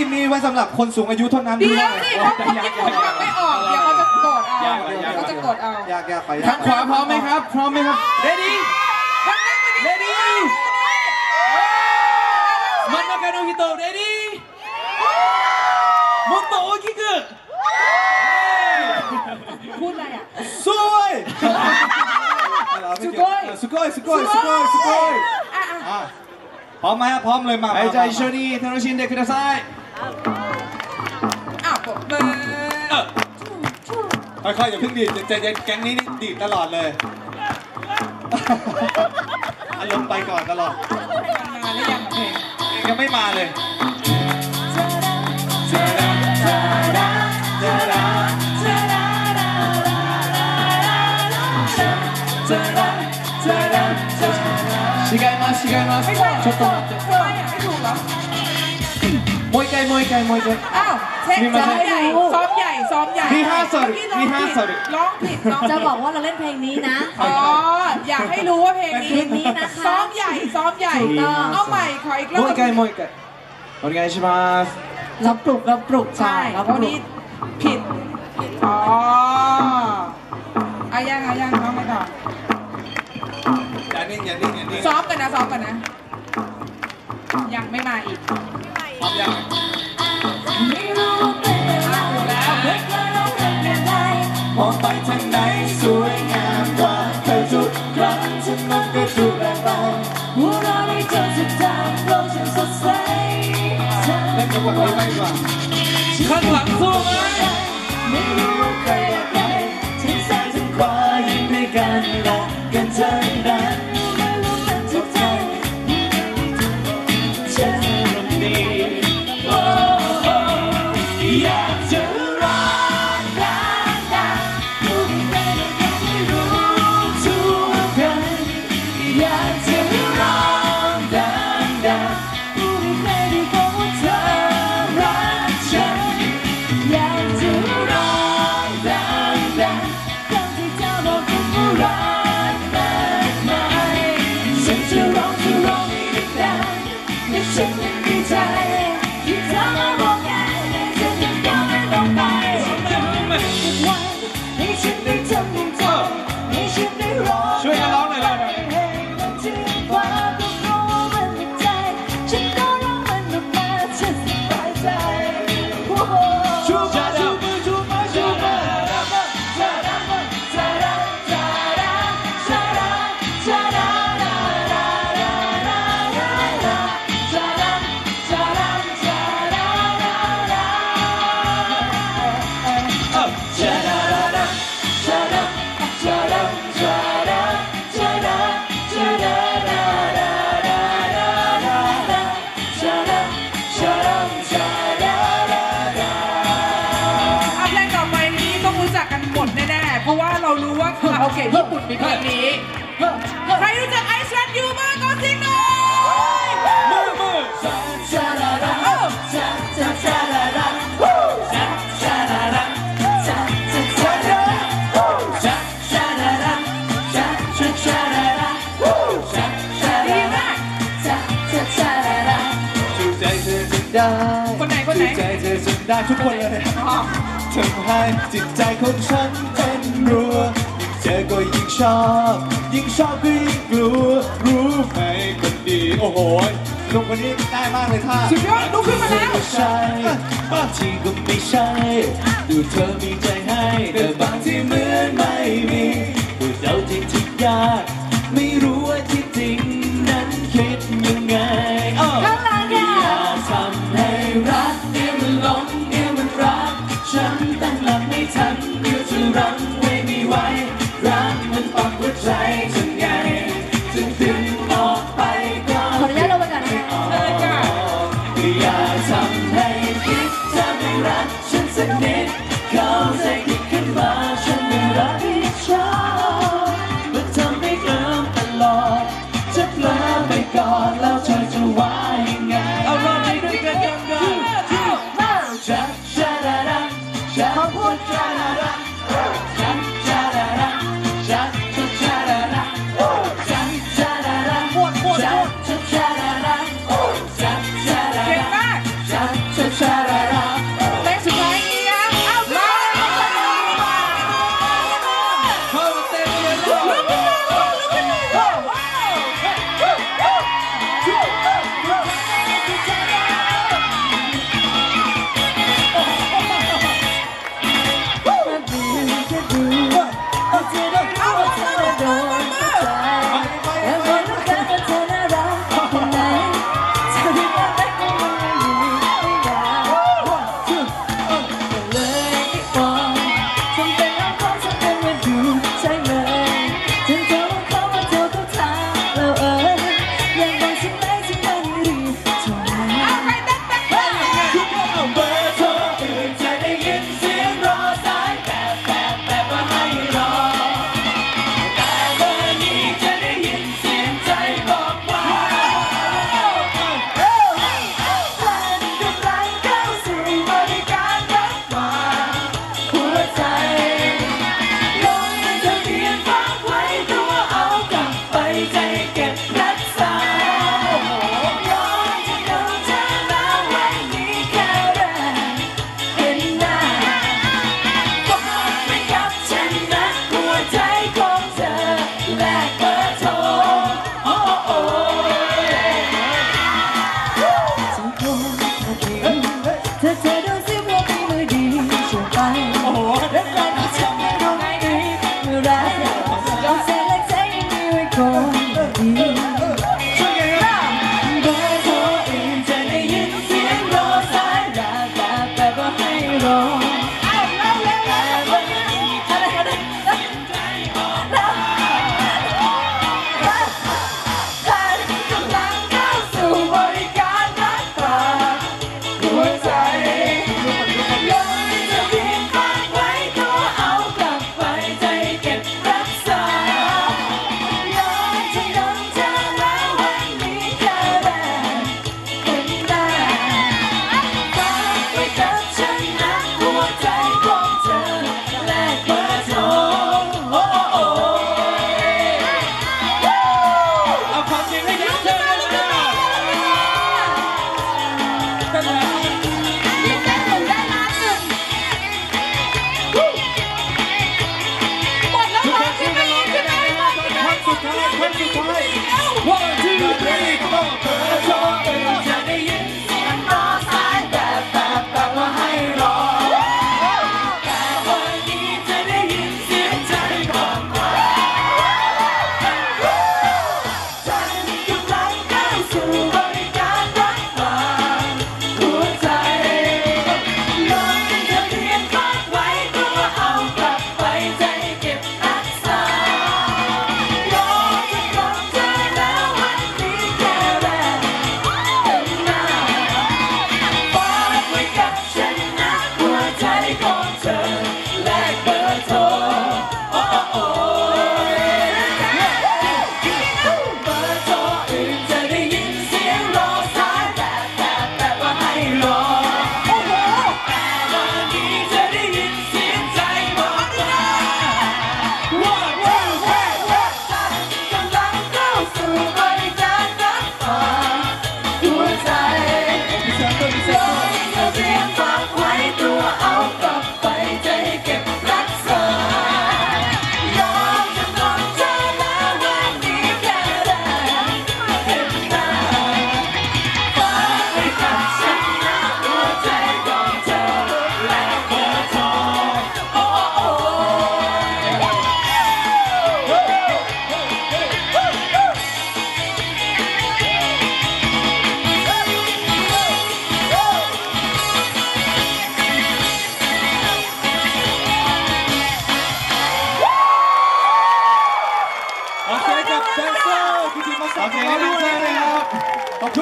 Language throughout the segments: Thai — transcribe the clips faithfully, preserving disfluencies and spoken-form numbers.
มีไว้สำหรับคนสูงอายุเท่านั้นเดี๋ยวสิเพราะคนญี่ปุ่นฟังไม่ออกเดี๋ยวเขาจะกดเอาเดี๋ยวเขาจะกดเอายากๆไปทางขวาพร้อมไหมครับพร้อมไหมครับ ready ready 真ん中の人 ready もっと大きくพูดอะไรอ่ะสวยสุโกยสุโกยสุโกยสุโกยสุโกยพร้อมไหมพร้อมเลยมาはいじゃあ一緒に楽しんでくださいอ้าวปรบมือค่อยๆอย่าเพิ่งดีดใจเย็นแก๊งนี้ดีดตลอดเลยอารมณ์ไปก่อนตลอดมาหรือยังเพลงยังไม่มาเลย違います違いますちょっと待ってไม่ถูกเหรอもう一回もう一回もう一回อ้าวเช็คซ้อมใหญ่ซ้อมใหญ่ซ้อมใหญ่リハーサルリハーサルร้องผิดจะบอกว่าเราเล่นเพลงนี้นะอ๋ออยากให้รู้ว่าเพลงนี้นะคะซ้อมใหญ่ซ้อมใหญ่เอาใหม่ขออีกรอบもう一回もう一回お願いしますเราปลุกเราปลุกใช่เพราะนี้ผิดอ๋ออายังอายังน้องไม่ต่ออย่านิ่งอย่านิ่งอย่านิ่งซ้อมกันนะซ้อมกันนะยังไม่มาอีกพร้อมยังมองไปทางไหนสวยงามกว่าเธอทุกครั้งฉันมันก็ดูแลไปหัวเราะได้เจอสุดทางโลกฉันสดใสเล่นกับคนนี้ไม่กว่าข้างหลังสู้ไหมไม่รู้ว่าใครใครทั้งซ้ายทั้งขวายิ้มให้กันรักกันเท่านั้นไม่รู้เป็นทุกใจเช่นนี้อยากจะรักดังๆผู้ที่ใครก็ไม่รู้ทุกคนอยากจะร้องดังๆผู้ที่ใครได้บอกว่าเธอรักฉันอยากจะร้องดังๆคำที่เธอบอกว่ารักมากมายฉันจะร้องจะร้องให้ดังๆและฉันยังดีใจที่เธอมาบอกกันฉันยังก้าวไม่ลงไปให้ฉันได้ทำยังเธอให้ฉันได้ร้องช่วยกันร้องหน่อยเลยให้มันจริงกว่าก็เพราะว่ามันในใจฉันก็ร้องมันออกมาฉันสบายใจชูมาชูมือชูมาชูมาชาดาชาดาชาดาชาดาชาดาชาดาชาดาชาดาชาดาชาดาชาดาชาดาชาดาชาดาชาดาชาดาชาดาชาดาเอาเพลงต่อไปนี้ต้องรู้จักกันหมดแน่ๆเพราะว่าเรารู้ว่าคาราโอเกะญี่ปุ่นมีเพลงนี้ใครรู้จักไอซ์แลนด์ยูบ้างก็สิงหน่อยมือมือชาดาดาชาชาชาดาดาชาชาดาดาชาชาชาดาดาชาชาดาดาชาชาชาดาดาชาชาดาดาชาชาชาดาดาจูใจเธอจนได้คนไหนคนไหนจูใจเธอจนได้ทุกคนเลยทำให้จิตใจของฉันเต้นรัวยิ่งเจอก็ยิ่งชอบยิ่งชอบก็ยิ่งกลัวรู้ไหมคนดีโอ้โหลุงคนนี้ได้มากเลยท่าสุดยอดลุกขึ้นมาแล้วใช่บางทีก็ไม่ใช่ดูเธอมีใจให้แต่บางทีเหมือนไม่มีดูเจ้าจริงที่ยากไม่รู้ว่าที่จริงนั้นคิดยังไงข้างหลังเนี่ยอย่าทำให้รักเดี๋ยวมันหลงเดี๋ยวมันรักฉันตั้งหลักไม่ทันเดี๋ยวจะรั้งไว้ไม่ไหวรักมันปักหัวใจฉันไงจึงดึงออกไปก็ขออนุญาตลงไปก่อนนะอย่าทำให้คิดจะไม่รักฉันสักนิดเข้าใจผิดขึ้นมาฉันไม่รักที่ชอบมันทำให้เอิมตลอดจะเพลอไปก่อนแล้วเธอจะว่ายังไงเอาร้องให้ด้วยกันยังไงชาชาดาดาชาพูดชาดาดาชาชาดาดาชาชาชาดาดาชาชาดาดาปวดปวดชาชาชาดาดาชาชาดาดาชาชาชา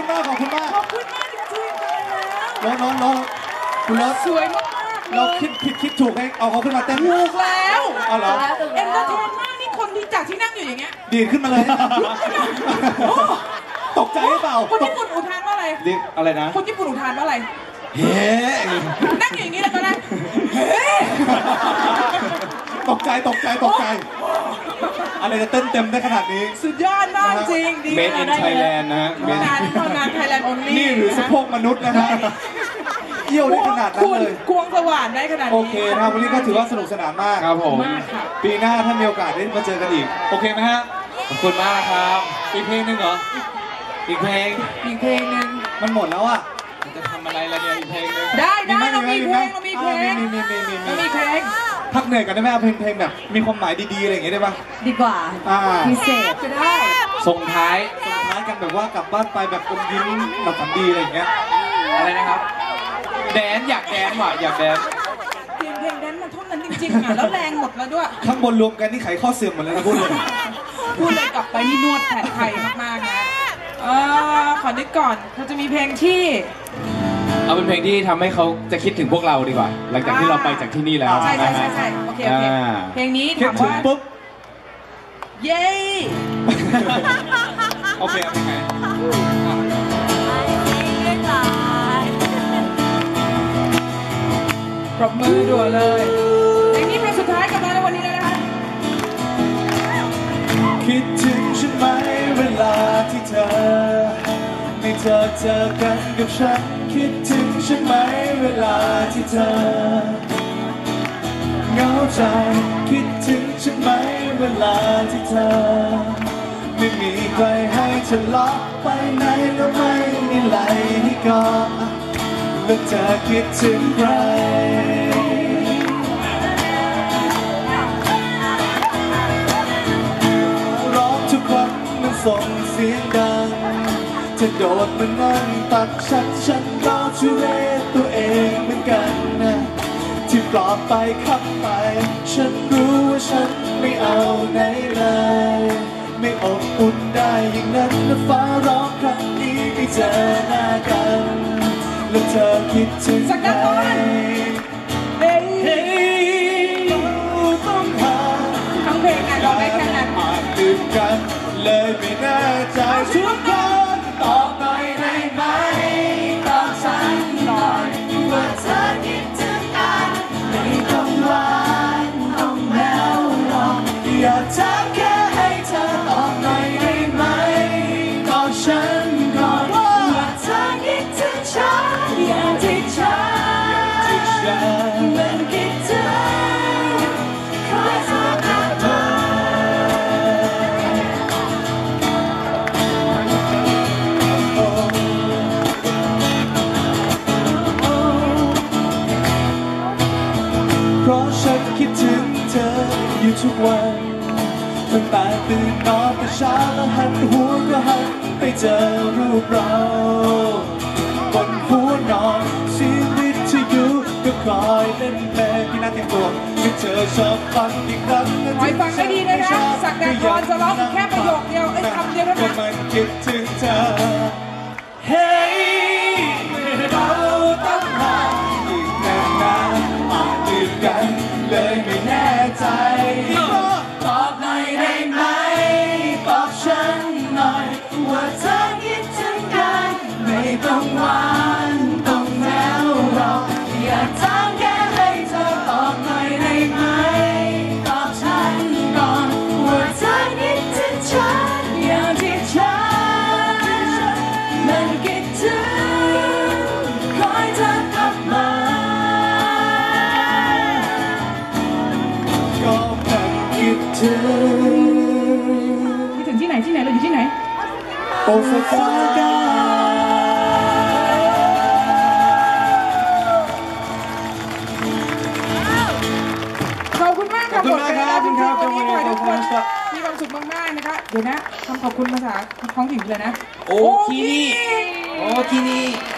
คุณมากขอบคุณมากขอบคุณมากจริงๆเลยแล้วรถรถรถคุณรถสวยมากๆเราคิดผิดคิดถูกให้เอาเขาขึ้นมาเต้นถูกแล้วเอาเหรอเอ็นเตอร์เทนมากนี่คนที่จากที่นั่งอยู่อย่างเงี้ยดีดขึ้นมาเลยตกใจหรือเปล่าคนญี่ปุ่นอุทานว่าอะไรเรียกอะไรนะคนญี่ปุ่นอุทานว่าอะไรเฮ้นั่งอยู่อย่างนี้เลยตอนแรกเฮ้ตกใจตกใจตกใจอะไรจะเต้นเต็มได้ขนาดนี้สุดยอดมากจริงดี Made in Thailand นะฮะเท่านั้นเท่านั้นไทยแลนด์ only นี่หรือสะโพกมนุษย์นะฮะเยี่ยวได้ขนาดนั้นเลยควงสว่านได้ขนาดนี้โอเคนะครับวันนี้ก็ถือว่าสนุกสนานมากครับผมมากค่ะปีหน้าถ้ามีโอกาสได้มาเจอกันอีก โอเคไหมฮะ ขอบคุณมากครับ อีกเพลงหนึ่งเหรอ อีกเพลงอีกเพลงหนึ่งมันหมดแล้วอ่ะจะทำอะไรละเนี่ยอีกเพลงหนึงได้ได้หเรามีเพลงหเรามีเพลงอ่ามีมีมีมีเรามีมีเพลงพักเหนื่อยกันได้ไหมเอาเพลงเพลงแบบมีความหมายดีๆอะไรอย่างเงี้ยได้ปะดีกว่าอ่าพิเศษจะได้ส่งท้ายส่งท้ายกันแบบว่ากลับบ้านไปแบบอมยิ้มหลับฝันดีอะไรอย่างเงี้ยอะไรนะครับ แดนอยากแดนว่ะอยากแดนเพลงเพลงนั้นมันเท่านั้นจริงๆอ่ะแล้วแรงหมดแล้วด้วยข้างบนรวมกันนี่ไขข้อเสื่อมหมดเลยนะพูดเลยพูดเลยกลับไปนี่นวดแผนไทยมากๆนะเออขอนึกก่อนเราจะมีเพลงที่เอาเป็นเพลงที่ทำให้เขาจะคิดถึงพวกเราดีกว่า หลังจากที่เราไปจากที่นี่แล้วใช่ใช่นะใช่ฮะใช่โอเคโอเคอ่าเพลงนี้คิดถามถึงว่าปุ๊บเย้โอเคเอาเพลงไหนปรบมือด่วนเลยเพลงนี้เพลงสุดท้ายกับเราในวันนี้เลยนะคะคิดถึงฉันไหมเวลาที่เธอไม่เจอเจอกันกับฉันคิดถึงฉันไหมเวลาที่เธอเหงาใจคิดถึงฉันไหมเวลาที่เธอไม่มีใครให้เธอล็อกไปไหนแล้วไม่มีไหลให้กอดแล้วเธอคิดถึงใครร้องทุกครั้งมันส่งเสียงดังจะโดดมานั่งตักฉันฉันก็ช่วยตัวเองเหมือนกันนะที่ปลอบไปขับไปฉันรู้ว่าฉันไม่เอาไหนเลยไม่อบอุ่นได้อย่างนั้นและฟ้าร้องครั้งนี้ไม่เจอหน้ากันแล้วเธอคิดถึงสักใครน้ำก่อนเฮ้ยเฮ้ยเราต้องหาทั้งเพลงอ่ะร้องได้แค่นั้นอาจลืมกันเลยไม่แน่ใจทุกคนตอบหน่อยได้ไหมตอบฉันหน่อยว่าเธอคิดถึงกันไม่ต้องหวานต้องแม้วหรอกอยากถามแค่ให้เธอตอบหน่อยได้ไหมตอบฉันก่อนว่าเธอคิดถึงฉันอย่างที่ฉันมันคิดถึงคอยเธอกลับมา เพราะฉันคิดถึงเธออยู่ทุกวันตั้งแต่ตื่นนอนแต่เช้าแล้วหันหัวก็หันไปเจอรูปเราบนหัวนอนเสียงวิทยุก็คอยเล่นเพลงที่น่าเตรียมตัวที่เธอชอบฟังอีกครั้งคอยฟังให้ดีเลยนะสักแต่พรจะร้องแค่ประโยคเดียวไอ้คำเดียวเท่านั้นก็มันคิดถึงเธอ เฮ้ยเราต้องหาอีกนานๆอาจลืมกันเลยไม่แน่ใจตอบหน่อยได้ไหมตอบฉันหน่อยว่าเธอคิดถึงกันไม่ต้องหวานต้องแม้วหรอกอยากถามแค่ให้เธอตอบหน่อยได้ไหมตอบฉันก่อนว่าเธอคิดถึงฉันอย่างที่ฉันมันคิดถึงคอยเธอกลับมาก็มันคิดถึงคิดถึงที่ไหนที่ไหนเราอยู่ที่ไหนโอซาก้าขอบคุณมากค่ะขอบคุณมากครับหมดเวลาจริงๆขอบคุณวันนี้ขอให้ทุกคนครับมีความสุขมากๆนะคะเดี๋ยวนะคำขอบคุณภาษาท้องถิ่นเลยนะโอคินิ โอคินิ